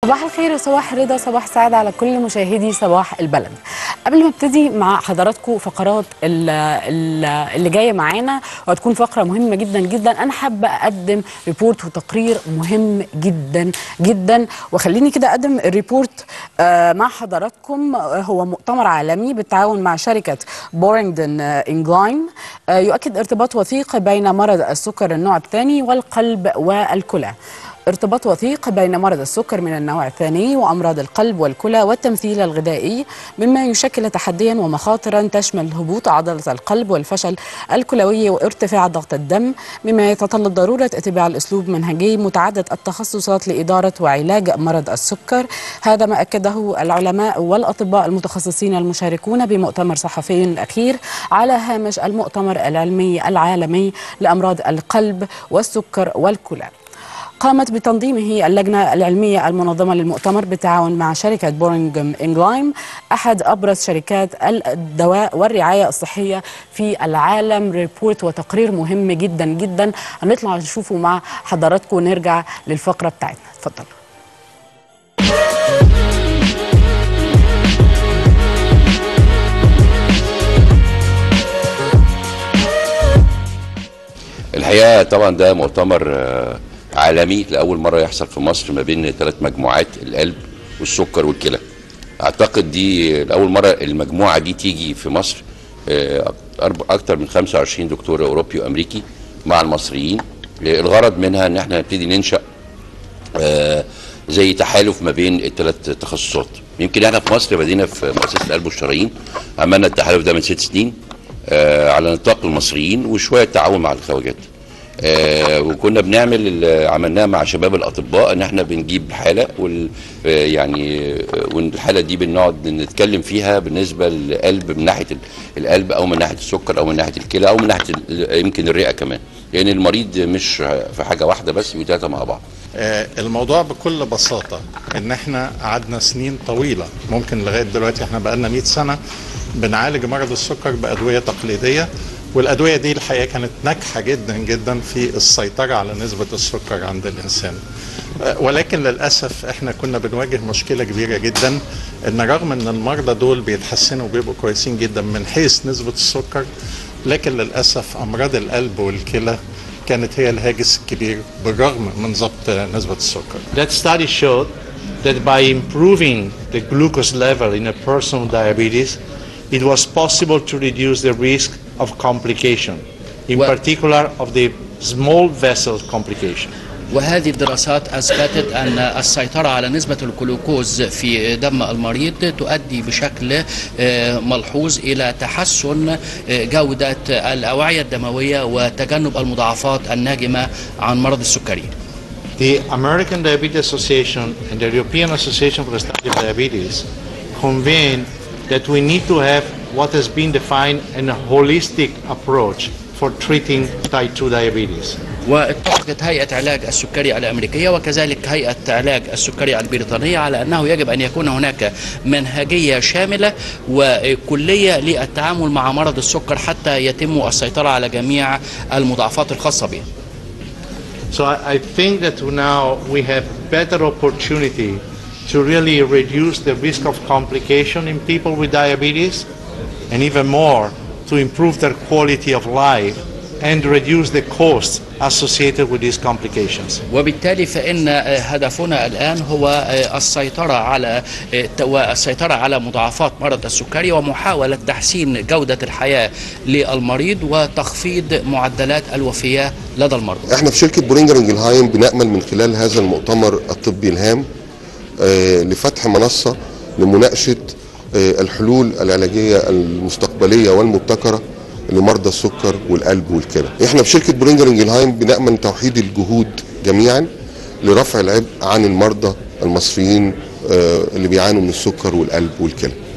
صباح الخير وصباح الرضا، صباح سعادة على كل مشاهدي صباح البلد. قبل ما ابتدي مع حضراتكم فقرات اللي جايه معانا، وهتكون فقره مهمه جدا جدا، انا حابه اقدم ريبورت وتقرير مهم جدا جدا. وخليني كده اقدم الريبورت مع حضراتكم. هو مؤتمر عالمي بالتعاون مع شركه بورينغتون انجلاين يؤكد ارتباط وثيق بين مرض السكر النوع الثاني والقلب والكلى. ارتباط وثيق بين مرض السكر من النوع الثاني وأمراض القلب والكلى والتمثيل الغذائي، مما يشكل تحديا ومخاطرا تشمل هبوط عضلة القلب والفشل الكلوي وارتفاع ضغط الدم، مما يتطلب ضرورة اتباع الأسلوب منهجي متعدد التخصصات لإدارة وعلاج مرض السكر. هذا ما أكده العلماء والأطباء المتخصصين المشاركون بمؤتمر صحفي الأخير على هامش المؤتمر العلمي العالمي لأمراض القلب والسكر والكلى. قامت بتنظيمه اللجنة العلمية المنظمة للمؤتمر بالتعاون مع شركة بورينغتون انجلاين، أحد أبرز شركات الدواء والرعاية الصحية في العالم. ريبورت وتقرير مهم جدا جدا هنطلع نشوفه مع حضراتكم ونرجع للفقرة بتاعتنا. اتفضلوا. الحقيقة طبعا ده مؤتمر عالمي لأول مرة يحصل في مصر ما بين 3 مجموعات، القلب والسكر والكلى. أعتقد دي لأول مرة المجموعة دي تيجي في مصر، أكتر من 25 دكتور أوروبي وأمريكي مع المصريين. الغرض منها إن احنا نبتدي ننشأ زي تحالف ما بين ال3 تخصصات. يمكن احنا في مصر بدينا في مؤسسة القلب والشرايين، عملنا التحالف ده من 6 سنين على نطاق المصريين وشوية تعاون مع الخواجات. وكنا بنعمل عملناه مع شباب الاطباء ان احنا بنجيب حاله والحاله دي بنقعد نتكلم فيها بالنسبه للقلب، من ناحيه القلب او من ناحيه السكر او من ناحيه الكلى او من ناحيه يمكن الرئه كمان، لان يعني المريض مش في حاجه واحده بس، و3 مع بعض. الموضوع بكل بساطه ان احنا قعدنا سنين طويله، ممكن لغايه دلوقتي احنا بقالنا 100 سنه بنعالج مرض السكر بادويه تقليديه، والأدوية دي الحقيقة كانت ناجحة جدا جدا في السيطرة على نسبة السكر عند الإنسان. ولكن للأسف احنا كنا بنواجه مشكلة كبيرة جدا، ان رغم ان المرضى دول بيتحسنوا وبيبقوا كويسين جدا من حيث نسبة السكر، لكن للأسف أمراض القلب والكلى كانت هي الهاجس الكبير بالرغم من ضبط نسبة السكر. That study showed that by improving the glucose level in a person with diabetes, it was possible to reduce the risk of complication, in particular of the small vessel complication. وهذه الدراسات أثبتت أن السيطرة على نسبة الجلوكوز في دم المريض تؤدي بشكل ملحوظ إلى تحسن جودة الأوعية الدموية وتجنب المضاعفات الناجمة عن مرض السكري. The American Diabetes Association and the European Association for the Study of Diabetes convened that we need to have what has been defined in a holistic approach for treating type 2 diabetes. واتفقت هيئة علاج السكري الأمريكية وكذلك هيئة علاج السكري البريطانية على أنه يجب أن يكون هناك منهجية شاملة وكلية للتعامل مع مرض السكر حتى يتم السيطرة على جميع المضاعفات الخاصة به. So I think that now we have better opportunity to really reduce the risk of complication in people with diabetes, and even more to improve their quality of life and reduce the costs associated with these complications. وبالتالي فإن هدفنا الآن هو السيطرة على مضاعفات مرض السكري ومحاولة تحسين جودة الحياة للمريض وتخفيض معدلات الوفيات لدى المرضى. احنا في شركة بورينغتون انجلاين بنأمل من خلال هذا المؤتمر الطبي الهام لفتح منصة لمناقشة الحلول العلاجية المستقبلية والمبتكرة لمرضى السكر والقلب والكلى. احنا في شركة بورينغتون انجلاين بنأمل توحيد الجهود جميعا لرفع العبء عن المرضى المصريين اللي بيعانوا من السكر والقلب والكلى.